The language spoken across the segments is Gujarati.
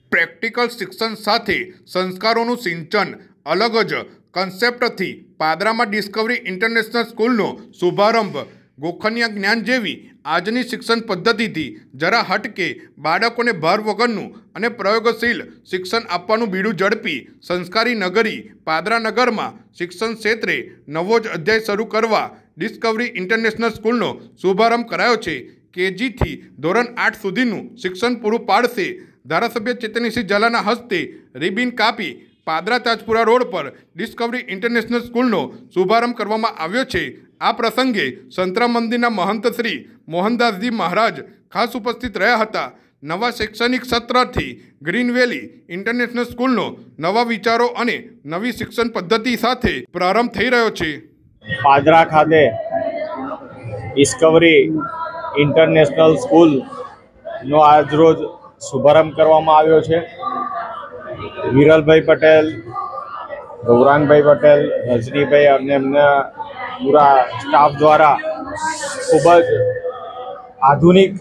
પ્રેક્ટિકલ શિક્ષણ સાથે સંસ્કારોનું સિંચન અલગ જ કન્સેપ્ટથી પાદરામાં ડિસ્કવરી ઇન્ટરનેશનલ સ્કૂલનો શુભારંભ ગોખનિયા જ્ઞાન જેવી આજની શિક્ષણ પદ્ધતિથી જરા હટકે બાળકોને ભાર વગરનું અને પ્રયોગશીલ શિક્ષણ આપવાનું બીડું ઝડપી સંસ્કારી નગરી પાદરા નગરમાં શિક્ષણ ક્ષેત્રે નવો જ અધ્યાય શરૂ કરવા ડિસ્કવરી ઇન્ટરનેશનલ સ્કૂલનો શુભારંભ કરાયો છે। કેજીથી ધોરણ 8 સુધીનું શિક્ષણ પૂરું પાડશે। ધારાસભ્ય ચેતનસિંહ ઝાલાના હસ્તે રિબિન કાપી પાદરા તાજપુરા રોડ પર ડિસ્કવરી ઇન્ટરનેશનલ સ્કૂલનો શુભારંભ કરવામાં આવ્યો છે। આ પ્રસંગે સંતરા મંદિરના મહંત શ્રી મોહનદાસજી મહારાજ ખાસ ઉપસ્થિત રહ્યા હતા। નવા શૈક્ષણિક સત્રથી ગ્રીન વેલી ઇન્ટરનેશનલ સ્કૂલનો નવા વિચારો અને નવી શિક્ષણ પદ્ધતિ સાથે પ્રારંભ થઈ રહ્યો છે। પાદરા ખાતે ડિસ્કવરી ઇન્ટરનેશનલ સ્કૂલનો આજરોજ શુભારંભ કરવામાં આવ્યો છે। વિરલભાઈ પટેલ, ગૌરાંગભાઈ પટેલ, રજનીભાઈ અને એમના પૂરા સ્ટાફ દ્વારા ખૂબ જ આધુનિક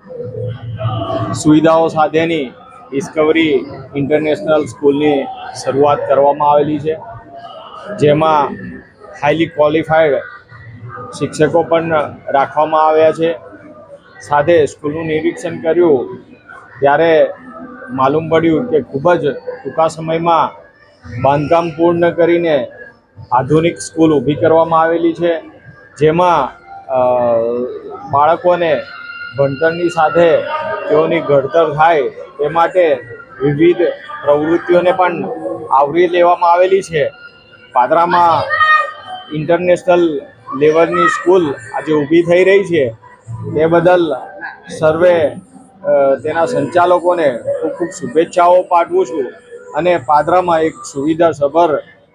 સુવિધાઓ સાથેની ડિસ્કવરી ઇન્ટરનેશનલ સ્કૂલની શરૂઆત કરવામાં આવેલી છે, જેમાં હાઈલી ક્વોલિફાઈડ શિક્ષકો પણ રાખવામાં આવ્યા છે। સાથે સ્કૂલનું નિરીક્ષણ કર્યું ત્યારે માલુમ પડ્યું કે ખૂબ જ ટૂંકા સમયમાં બાંધકામ પૂર્ણ કરીને આધુનિક સ્કૂલ ઊભી કરવામાં આવેલી છે, જેમાં બાળકોને ભણતરની સાથે તેઓની ઘડતર થાય તે માટે વિવિધ પ્રવૃત્તિઓને પણ આવરી લેવામાં આવેલી છે। પાદરામાં ઇન્ટરનેશનલ લેવલની સ્કૂલ આજે ઊભી થઈ રહી છે, તે બદલ સર્વે તેના સંચાલકોને ખૂબ ખૂબ શુભેચ્છાઓ પાઠવું છું। અને પાદરામાં એક સુવિધાસભર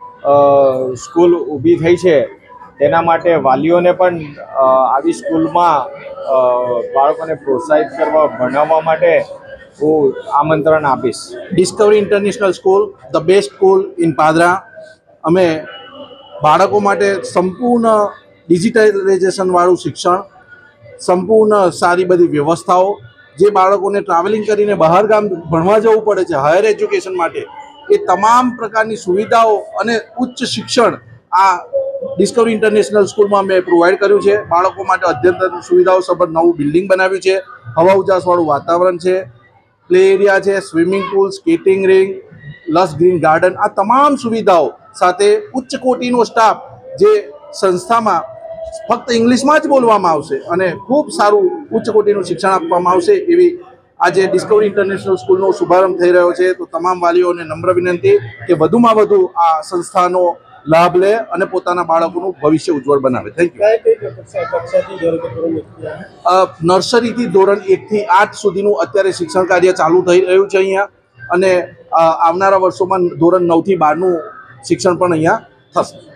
સ્કૂલ ઊભી થઈ છે, તેના માટે વાલીઓને પણ આવી સ્કૂલમાં બાળકોને પ્રોત્સાહિત કરવા ભણાવવા માટે હું આમંત્રણ આપીશ। Discovery international school the best school in Padra. અમે બાળકો માટે સંપૂર્ણ ડિજિટલાઇઝેશનવાળું શિક્ષણ, સંપૂર્ણ સારી બધી વ્યવસ્થાઓ, જે બાળકોને ટ્રાવેલિંગ કરીને બહાર ગામ ભણવા જવું પડે છે હાયર એજ્યુકેશન માટે, એ તમામ પ્રકારની સુવિધાઓ અને ઉચ્ચ શિક્ષણ આ ડિસ્કવરી ઇન્ટરનેશનલ સ્કૂલમાં મેં પ્રોવાઈડ કર્યું છે। બાળકો માટે અદ્યતન સુવિધાઓ સભર નવું બિલ્ડિંગ બનાવ્યું છે, હવા ઉજાસવાળું વાતાવરણ છે, પ્લે એરિયા છે, swimming pool, skating ring, lush green garden, આ તમામ સુવિધાઓ સાથે ઉચ્ચ કોટીનો સ્ટાફ, જે સંસ્થામાં ફક્ત ઇંગ્લિશમાં જ બોલવામાં આવશે અને ખૂબ સારું ઉચ્ચ કોટીનું શિક્ષણ આપવામાં આવશે, એવી આજે ડિસ્કવરી ઇન્ટરનેશનલ સ્કૂલનો શુભારંભ થઈ રહ્યો છે। તો તમામ વાલીઓને નમ્ર વિનંતી કે વધુમાં વધુ આ સંસ્થાનો લાભ લે અને પોતાના બાળકોનું ભવિષ્ય ઉજ્જવળ બનાવે। Thank you. નર્સરીથી ધોરણ 1 થી 8 સુધીનું અત્યારે શિક્ષણ કાર્ય ચાલુ થઈ રહ્યું છે અહીંયા, અને આવનારા વર્ષોમાં ધોરણ 9 થી 12નું શિક્ષણ પણ અહીંયા થશે।